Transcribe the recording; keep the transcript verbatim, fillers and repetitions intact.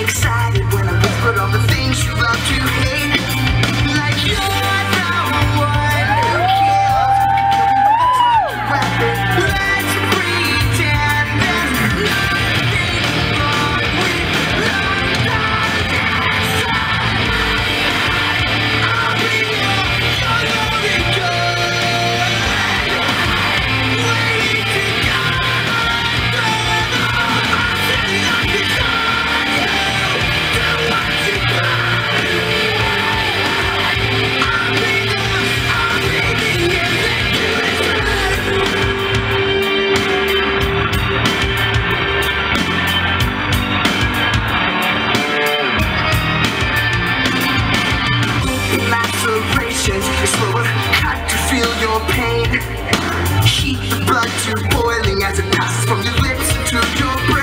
excited when I whispered all the things you love to hate. Like you're the one who kills. Let's pretend there's nothing wrong with London. I'll be your, your lonely girl, waiting to die. I'm sitting on beside you to watch you burn. I'll be the, I'll be the impetuous one. Lacerations, slower cut to feel your pain. Heat the blood to boiling as it passes from your lips into your brain.